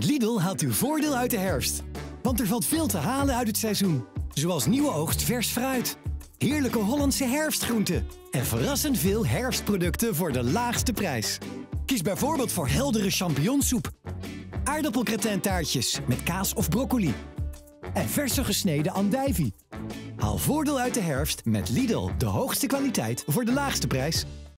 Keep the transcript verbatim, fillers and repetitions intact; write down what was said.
Met Lidl haalt u voordeel uit de herfst. Want er valt veel te halen uit het seizoen. Zoals nieuwe oogst vers fruit, heerlijke Hollandse herfstgroenten en verrassend veel herfstproducten voor de laagste prijs. Kies bijvoorbeeld voor heldere champignonsoep, aardappelgratin-taartjes met kaas of broccoli en verse gesneden andijvie. Haal voordeel uit de herfst met Lidl, de hoogste kwaliteit voor de laagste prijs.